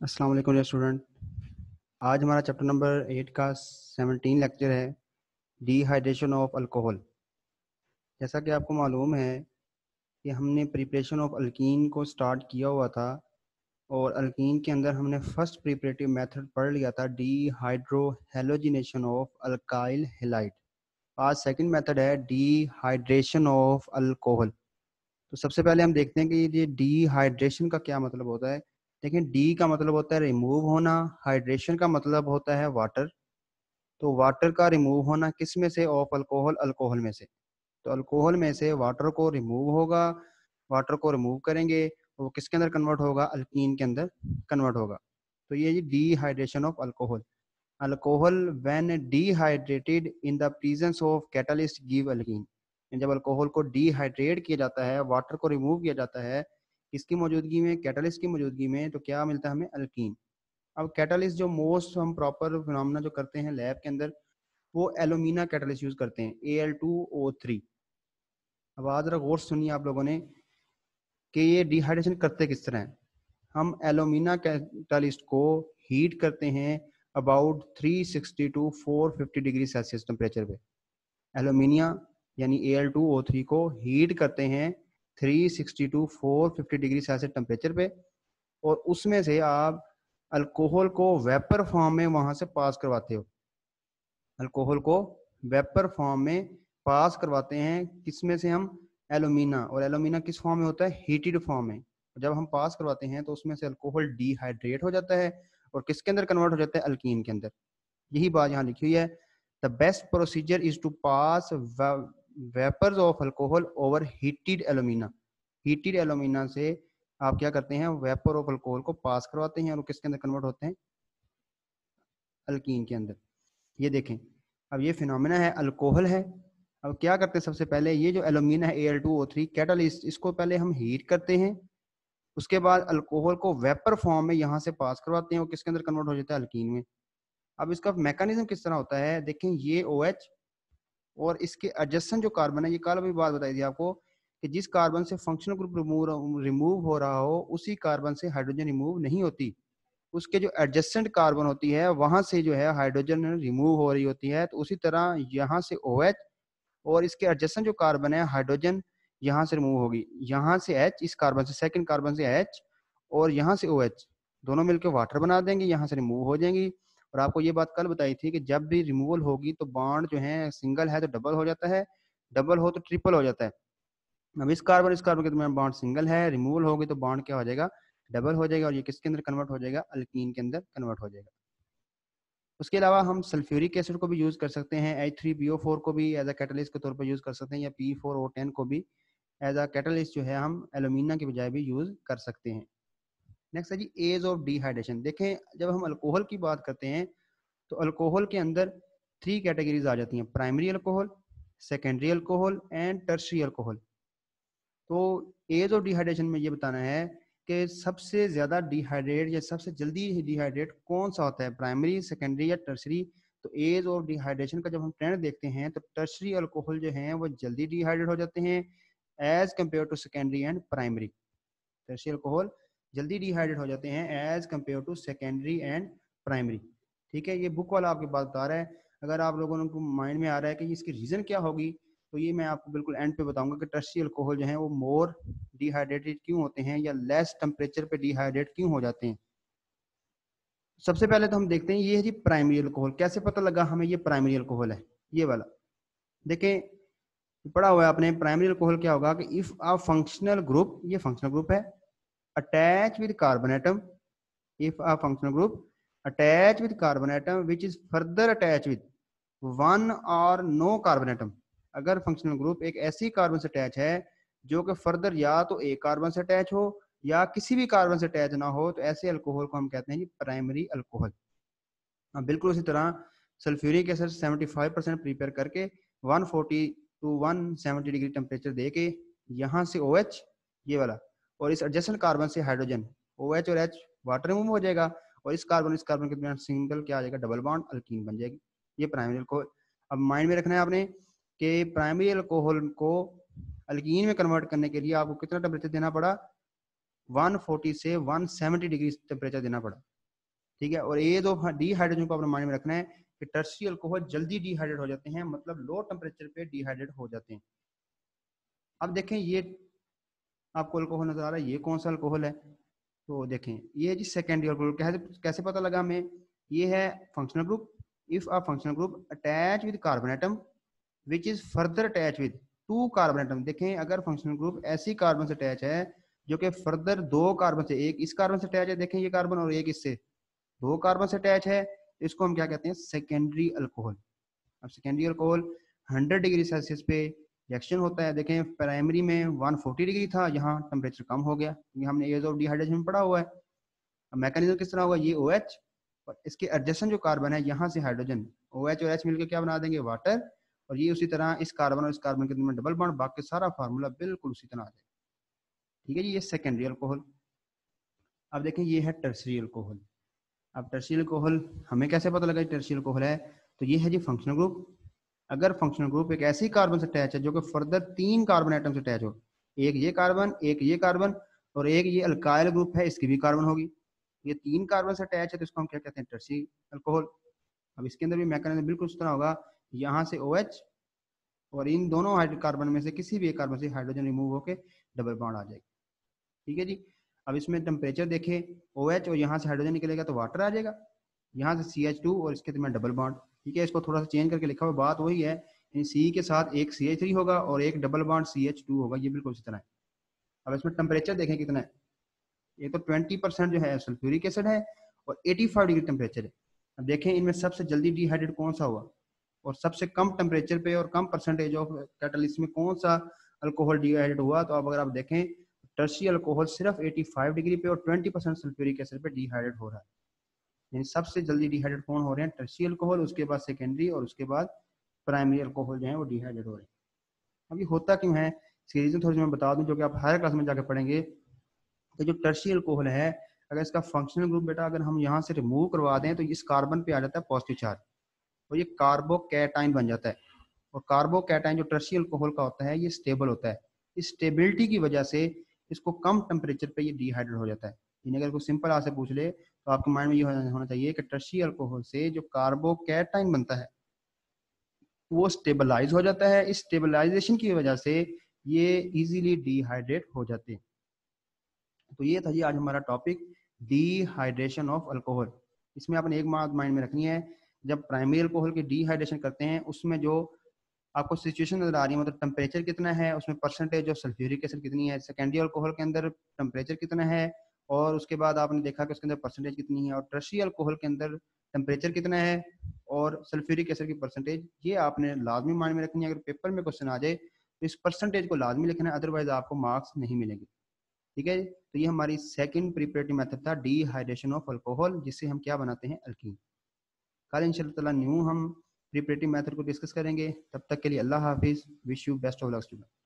अस्सलाम वालेकुम स्टूडेंट। आज हमारा चैप्टर नंबर 8 का 17 लेक्चर है डिहाइड्रेशन ऑफ अल्कोहल। जैसा कि आपको मालूम है कि हमने प्रिपरेशन ऑफ अल्कीन को स्टार्ट किया हुआ था और अल्कीन के अंदर हमने फर्स्ट प्रिपरेटिव मेथड पढ़ लिया था dehydrohalogenation of alkyl halide. आज सेकंड मेथड है डिहाइड्रेशन ऑफ अल्कोहल। तो सबसे पहले हम देखते हैं कि ये डिहाइड्रेशन का क्या मतलब होता है। देखें, डी का मतलब होता है रिमूव होना, हाइड्रेशन का मतलब होता है वाटर। तो वाटर का रिमूव होना किस में से? ऑफ अल्कोहल, अल्कोहल में से। तो अल्कोहल में से वाटर को रिमूव होगा, वाटर को रिमूव करेंगे तो वो किसके अंदर कन्वर्ट होगा? अल्कीन के अंदर कन्वर्ट होगा। तो ये dehydration of alcohol. Alcohol when dehydrated in the presence of catalyst give alkene. जब अल्कोहल को डिहाइड्रेट किया जाता है, वाटर को रिमूव किया जाता है, किसकी मौजूदगी में? कैटलिस्ट की मौजूदगी में, तो क्या मिलता है हमें? अल्कीन। अब कैटलिस्ट जो मोस्ट हम प्रॉपर फिनोमेना जो करते हैं लैब के अंदर, वो एलुमिना कैटलिस्ट यूज करते हैं, Al2O3। अब आज जरा गौर सुनिए आप लोगों ने कि ये डिहाइड्रेशन करते किस तरह हैं। हम एलुमिना कैटलिस्ट को हीट करते हैं about 360 to 450 degree Celsius temperature पे। एलुमिनिया यानी Al2O3 को हीट करते हैं 360 टू 450 डिग्री सेल्सियस टेम्परेचर पे, और उसमें से आप अल्कोहल को वेपर फॉर्म में वहां से पास करवाते हो। अल्कोहल को वेपर फॉर्म में पास करवाते हैं, किसमें से? हम एलुमिना। और एलुमिना किस फॉर्म में होता है? हीटेड फॉर्म में। जब हम पास करवाते हैं तो उसमें से अल्कोहल डिहाइड्रेट हो जाता है और किसके अंदर कन्वर्ट हो जाता है? अल्कीन के अंदर। यही बात यहाँ लिखी हुई है। The best procedure is to pass vapours of alcohol over heated alumina. Heated alumina से आप क्या करते हैं? वेपर ऑफ अल्कोहल को पास करवाते हैं और किसके अंदर कन्वर्ट होते हैं? अल्कीन के अंदर। ये देखें, अब ये फिनोमेना है, अल्कोहल है। अब क्या करते हैं? सबसे पहले ये जो एल्यूमिना है Al2O3 कैटलिस्ट, इसको पहले हम हीट करते हैं। उसके बाद अल्कोहल को वेपर फॉर्म में यहाँ से पास करवाते हैं और किसके अंदर कन्वर्ट हो जाता है? अल्कीन में। अब इसका मैकेनिज्म किस तरह होता है? देखें, ये OH और इसके एडजेसेंट जो कार्बन है, ये कल भी बात बताई थी आपको कि जिस कार्बन से फंक्शनल ग्रुप रिमूव हो रहा हो, उसी कार्बन से हाइड्रोजन रिमूव नहीं होती। उसके जो एडजेसेंट कार्बन होती है वहां से जो है हाइड्रोजन रिमूव हो रही होती है। तो उसी तरह यहाँ से OH और इसके एडजेसेंट जो कार्बन है हाइड्रोजन यहाँ से रिमूव होगी। यहाँ से H, इस कार्बन से, सेकंड कार्बन से H, और यहाँ से OH, दोनों मिलकर वाटर बना देंगे, यहाँ से रिमूव हो जाएंगी। और आपको ये बात कल बताई थी कि जब भी रिमूवल होगी तो बॉन्ड जो है सिंगल है तो डबल हो जाता है, डबल हो तो ट्रिपल हो जाता है। अब इस कार्बन के दरमियान बॉन्ड सिंगल है, रिमूवल होगी तो बॉन्ड क्या हो जाएगा? डबल हो जाएगा, और ये किसके अंदर कन्वर्ट हो जाएगा? अल्कीन के अंदर कन्वर्ट हो जाएगा। उसके अलावा हम सल्फ्यूरिक एसिड को भी यूज कर सकते हैं, H3PO4 को भी एज अ कैटलिस्ट के तौर पर यूज कर सकते हैं, या P4O10 को भी एज अ कैटलिस्ट जो है हम एल्यूमिना की बजाय भी यूज कर सकते हैं। नेक्स्ट है जी एज ऑफ डिहाइड्रेशन। देखें, जब हम अल्कोहल की बात करते हैं तो अल्कोहल के अंदर 3 कैटेगरीज आ जाती हैं: primary alcohol, secondary alcohol and tertiary alcohol. तो एज ऑफ डिहाइड्रेशन में ये बताना है कि सबसे ज्यादा डिहाइड्रेट या सबसे जल्दी डिहाइड्रेट कौन सा होता है, प्राइमरी, सेकेंडरी या टर्शरी। तो एज ऑफ डिहाइड्रेशन का जब हम ट्रेंड देखते हैं तो टर्शरी अल्कोहल जो हैं वो जल्दी डिहाइड्रेट हो जाते हैं as compare to secondary and primary. Tertiary alcohol जल्दी डिहाइड्रेट हो जाते हैं as compare to secondary and primary. ठीक है, ये बुक वाला आपकी बात बता रहा है। अगर आप लोगों को माइंड में आ रहा है कि इसकी रीजन क्या होगी, तो ये मैं आपको बिल्कुल एंड पे बताऊंगा कि टर्शरी अल्कोहल जो है वो मोर डिहाइड्रेटेड क्यों होते हैं या लेस टेम्परेचर पे डिहाइड्रेट क्यों हो जाते हैं। सबसे पहले तो हम देखते हैं ये है जी प्राइमरी अल्कोहल। कैसे पता लगा हमें ये प्राइमरी अल्कोहल है? ये वाला देखें, पढ़ा हुआ है आपने। प्राइमरी अल्कोहल क्या होगा कि इफ अ फंक्शनल ग्रुप, ये फंक्शनल ग्रुप है, attach with carbon atom, if a functional group attach with carbon atom which is further attached with one or no carbon atom। अगर फंक्शनल ग्रुप एक ऐसी carbon से attach है जो कि further या तो एक कार्बन से अटैच हो या किसी भी कार्बन से अटैच ना हो, तो ऐसे अल्कोहल को हम कहते हैं जी प्राइमरी अल्कोहल। बिल्कुल उसी तरह सल्फ्यूरिक एसिड 75% प्रिपेयर करके 140 टू 170 डिग्री टेम्परेचर दे के यहाँ से OH, ये वाला, और इस एडजेसेंट कार्बन से हाइड्रोजन, OH और H वाटर रिमूव हो जाएगा, और इस कार्बन के दरमियान सिंगल क्या आ जाएगा? डबल बॉन्ड, अल्कीन बन जाएगी। ये प्राइमरी अल्कोहल। अब माइंड में रखना है आपने कि प्राइमरी अल्कोहल को अल्कीन में कन्वर्ट करने के लिए आपको कितना टेम्परेचर देना पड़ा? 140 से 170 डिग्री टेम्परेचर देना पड़ा, ठीक है। और ये दो डिहाइड्रेशन को अपने माइंड में रखना है कि टर्शियरी अल्कोहल जल्दी डिहाइड्रेट हो जाते हैं, मतलब लो टेम्परेचर पे डिहाइड्रेट हो जाते हैं। अब देखें ये आपको अल्कोहल नजर आ रहा है, ये कौन सा अल्कोहल है? तो देखें ये जी सेकेंडरी अल्कोहल। कैसे पता लगा हमें? ये है functional group. If a functional group attach with carbon atom which is further attach with 2 carbon atom. देखें अगर फंक्शनल ग्रुप ऐसी कार्बन से अटैच है जो कि फर्दर 2 कार्बन से, एक इस कार्बन से अटैच है, देखें ये कार्बन, और एक इससे 2 कार्बन से अटैच है, इसको हम क्या कहते हैं? Secondary alcohol. अब सेकेंडरी अल्कोहल 100 डिग्री सेल्सियस पे रिएक्शन होता है। देखें प्राइमरी में 140 डिग्री था, यहाँ टेम्परेचर कम हो गया, ये हमने एज ऑफ डिहाइड्रेशन में पढ़ा हुआ है। अब मैकेनिज्म किस तरह होगा? ये OH और इसके एडजेसेंट जो कार्बन है यहाँ से हाइड्रोजन, OH और H मिलकर क्या बना देंगे? वाटर। और ये उसी तरह इस कार्बन और इस कार्बन के में डबल बॉन्ड, बाकी सारा फार्मूला बिल्कुल उसी तरह आ जाएगा, ठीक है जी। ये सेकेंडरी अल्कोहल। अब देखें ये है टर्शियरी अल्कोहल। अब टर्शियरी अल्कोहल हमें कैसे पता लगा टर्शियरी अल्कोहल है? तो ये है जी फंक्शनल ग्रुप। अगर फंक्शनल ग्रुप एक ऐसी कार्बन से अटैच है जो कि फर्दर 3 कार्बन एटम से अटैच हो, एक ये कार्बन, एक ये कार्बन और एक ये अल्काइल ग्रुप है, इसकी भी कार्बन होगी, ये 3 कार्बन से अटैच है, तो इसको हम क्या कहते हैं? Tertiary alcohol. अब इसके अंदर भी मैकेनिज्म बिल्कुल इस तरह होगा, यहाँ से OH और इन दोनों कार्बन में से किसी भी एक कार्बन से हाइड्रोजन रिमूव होकर डबल बॉन्ड आ जाएगा, ठीक है जी। अब इसमें टेम्परेचर देखें, OH और यहाँ से हाइड्रोजन निकलेगा तो वाटर आ जाएगा, यहाँ से CH2 और इसके में डबल बॉन्ड, ठीक है। इसको थोड़ा सा चेंज करके लिखा हुआ, बात वही है, C के साथ एक CH3 होगा और एक डबल बॉन्ड CH2 होगा, ये बिल्कुल इसी तरह है। अब इसमें टेम्परेचर देखें कितना है, ये तो 20% जो है सल्फ्यूरिक एसिड है और 85 डिग्री टेम्परेचर है। अब देखें इनमें सबसे जल्दी डिहाइड्रेट कौन सा हुआ और सबसे कम टेम्परेचर पे और कम परसेंटेज ऑफ कैटलिस्ट में कौन सा अल्कोहल डिहाइड्रेट हुआ? तो अब अगर आप देखें टर्शियरी अल्कोहल सिर्फ 85 डिग्री पे और 20% सल्फ्यूरिक एसिड पे डिहाइड्रेट हो रहा है, यानी सबसे जल्दी डिहाइड्रेट कौन हो रहे हैं? टर्शियरी अल्कोहल, उसके बाद सेकेंडरी और उसके बाद प्राइमरी अल्कोहल जो है वो डिहाइड्रेट हो रहे हैं। अब ये होता क्यों है, इसके रीजन थोड़ी मैं बता दूं, जो कि आप हायर क्लास में जाकर पढ़ेंगे। तो जो टर्शियरी अल्कोहल है, अगर इसका फंक्शनल ग्रुप बेटा अगर हम यहाँ से रिमूव करवा दें तो इस कार्बन पे आ जाता है पॉजिटिव चार्ज और ये कार्बोकैटाइन बन जाता है। और कार्बोकैटाइन जो टर्शियरी अल्कोहल का होता है ये स्टेबल होता है, इस स्टेबिलिटी की वजह से इसको कम टेम्परेचर पे ये डिहाइड्रेट हो जाता है। यानी अगर कोई सिंपल आपसे पूछ ले तो आपके माइंड में ये होना चाहिए कि टर्शियरी अल्कोहल से जो कार्बोकैटाइन बनता है वो स्टेबलाइज हो जाता है, इस स्टेबलाइजेशन की वजह से ये इजीली डिहाइड्रेट हो जाते हैं। तो ये था जी आज हमारा टॉपिक, डिहाइड्रेशन ऑफ अल्कोहल। इसमें आपने एक बात माइंड में रखनी है, जब प्राइमरी अल्कोहल की डिहाइड्रेशन करते हैं उसमें जो आपको सिचुएशन नजर आ रही है, मतलब टेम्परेचर कितना है, उसमें परसेंटेज ऑफ सल्फ्यूरिक एसिड कितनी है, सेकेंडरी अल्कोहल के अंदर टेम्परेचर कितना है, और उसके बाद आपने देखा कि उसके अंदर परसेंटेज कितनी है, और टर्शियरी अल्कोहल के अंदर टेम्परेचर कितना है और सल्फ्यूरिक एसिड की परसेंटेज, ये आपने लाजमी माइंड में रखनी है। अगर पेपर में क्वेश्चन आ जाए तो इस परसेंटेज को लाजमी लिखना है, अदरवाइज आपको मार्क्स नहीं मिलेंगे, ठीक है। तो ये हमारी सेकंड प्रिपरेटरी मेथड था, डिहाइड्रेशन ऑफ अल्कोहल, जिससे हम क्या बनाते हैं? अल्कीन। कल इंशाल्लाह ताला न्यू हम प्रिपरेटरी मेथड को डिस्कस करेंगे। तब तक के लिए अल्लाह हाफिज, wish you best of luck student.